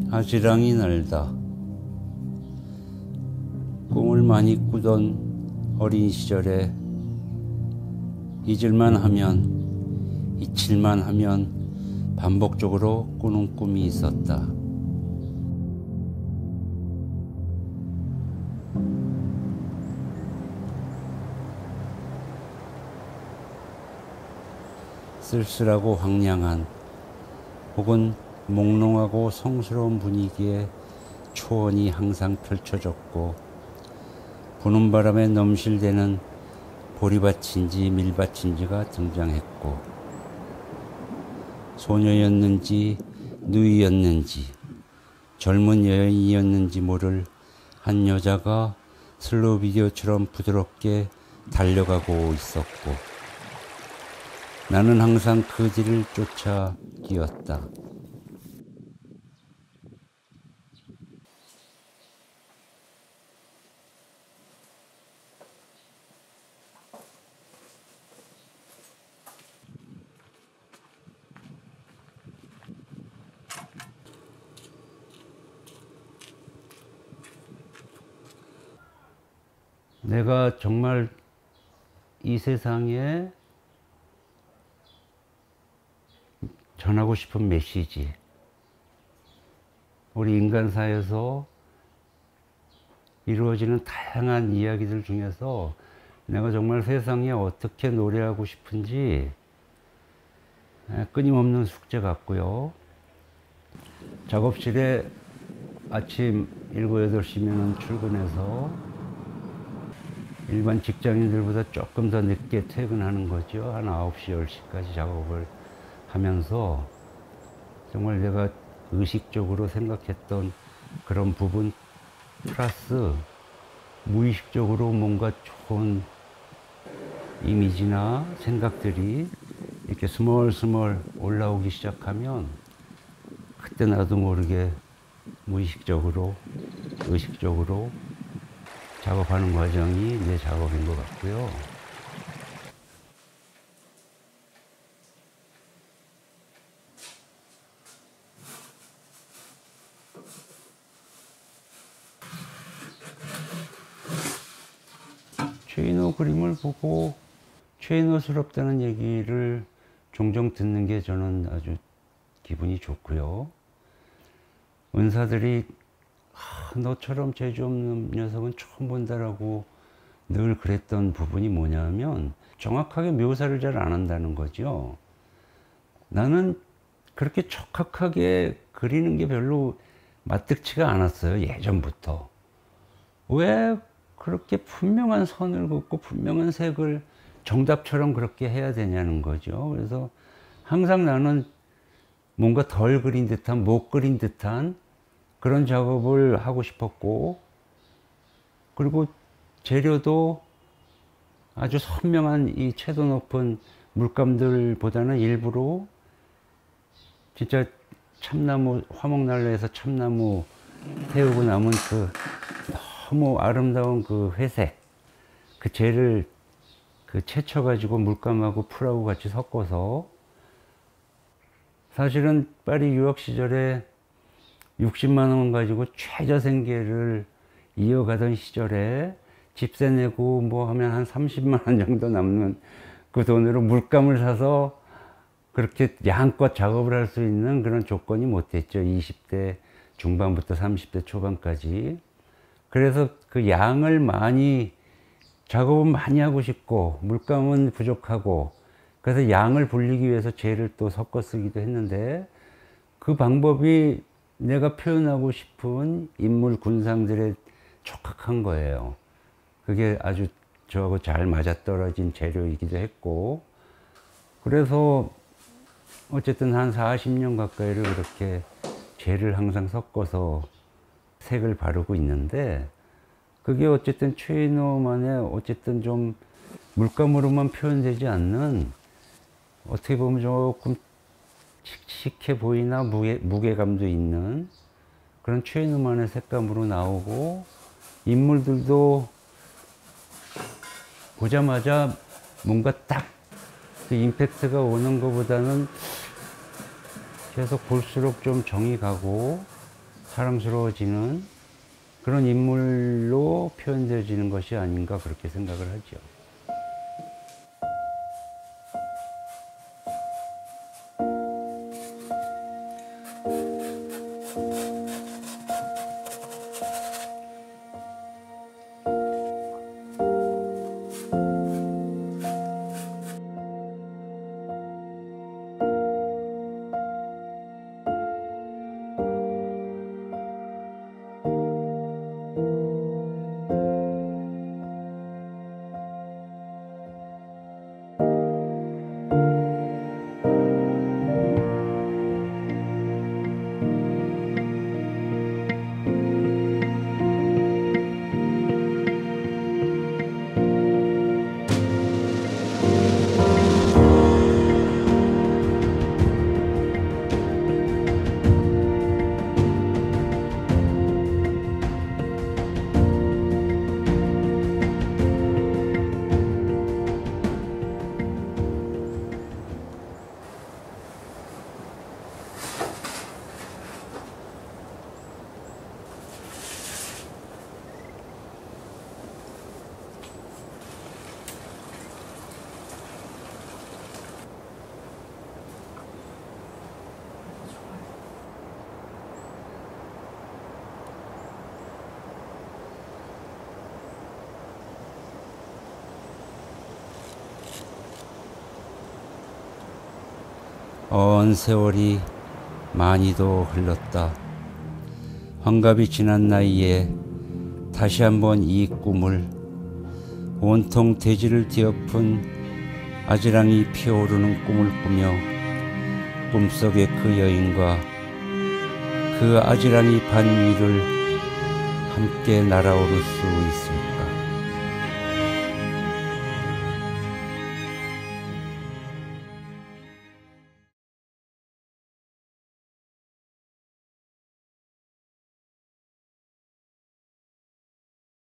아지랑이 날다. 꿈을 많이 꾸던 어린 시절에 잊을만 하면, 잊힐만 하면 반복적으로 꾸는 꿈이 있었다. 쓸쓸하고 황량한 혹은 몽롱하고 성스러운 분위기에 초원이 항상 펼쳐졌고, 부는 바람에 넘실대는 보리밭인지 밀밭인지가 등장했고, 소녀였는지 누이였는지 젊은 여인이었는지 모를 한 여자가 슬로우 비디오처럼 부드럽게 달려가고 있었고, 나는 항상 그 뒤를 쫓아 뛰었다. 내가 정말 이 세상에 전하고 싶은 메시지, 우리 인간사에서 이루어지는 다양한 이야기들 중에서 내가 정말 세상에 어떻게 노래하고 싶은지 끊임없는 숙제 같고요. 작업실에 아침 7, 8시면 출근해서 일반 직장인들보다 조금 더 늦게 퇴근하는 거죠. 한 9시, 10시까지 작업을 하면서 정말 내가 의식적으로 생각했던 그런 부분 플러스 무의식적으로 뭔가 좋은 이미지나 생각들이 이렇게 스멀스멀 올라오기 시작하면 그때 나도 모르게 무의식적으로, 의식적으로 작업하는 과정이 내 작업인 것 같고요. 최인호 그림을 보고 최인호스럽다는 얘기를 종종 듣는 게 저는 아주 기분이 좋고요. 은사들이 너처럼 재주 없는 녀석은 처음 본다라고 늘 그랬던 부분이 뭐냐면 정확하게 묘사를 잘 안 한다는 거죠. 나는 그렇게 촉각하게 그리는 게 별로 마뜩치가 않았어요. 예전부터. 왜 그렇게 분명한 선을 긋고 분명한 색을 정답처럼 그렇게 해야 되냐는 거죠. 그래서 항상 나는 뭔가 덜 그린 듯한, 못 그린 듯한 그런 작업을 하고 싶었고, 그리고 재료도 아주 선명한 이 채도 높은 물감들보다는 일부러 진짜 참나무, 화목난로에서 참나무 태우고 남은 그 너무 아름다운 그 회색, 그 젤을 그 채쳐가지고 물감하고 풀하고 같이 섞어서, 사실은 파리 유학 시절에 60만 원 가지고 최저생계를 이어가던 시절에 집세 내고 뭐 하면 한 30만 원 정도 남는 그 돈으로 물감을 사서 그렇게 양껏 작업을 할 수 있는 그런 조건이 못 됐죠. 20대 중반부터 30대 초반까지. 그래서 그 양을 많이, 작업은 많이 하고 싶고 물감은 부족하고, 그래서 양을 불리기 위해서 젤을 또 섞어 쓰기도 했는데, 그 방법이 내가 표현하고 싶은 인물 군상들에 촉각한 거예요. 그게 아주 저하고 잘 맞아떨어진 재료이기도 했고, 그래서 어쨌든 한 40년 가까이를 그렇게 젤을 항상 섞어서 색을 바르고 있는데, 그게 어쨌든 최인호만의 어쨌든 좀 물감으로만 표현되지 않는, 어떻게 보면 조금 칙칙해 보이나 무게감도 있는 그런 최인호만의 색감으로 나오고, 인물들도 보자마자 뭔가 딱 그 임팩트가 오는 것보다는 계속 볼수록 좀 정이 가고, 사랑스러워지는 그런 인물로 표현되어지는 것이 아닌가 그렇게 생각을 하죠. 언 세월이 많이도 흘렀다. 환갑이 지난 나이에 다시 한번 이 꿈을, 온통 대지를 뒤엎은 아지랑이 피어오르는 꿈을 꾸며 꿈속의 그 여인과 그 아지랑이 반 위를 함께 날아오를 수 있습니다.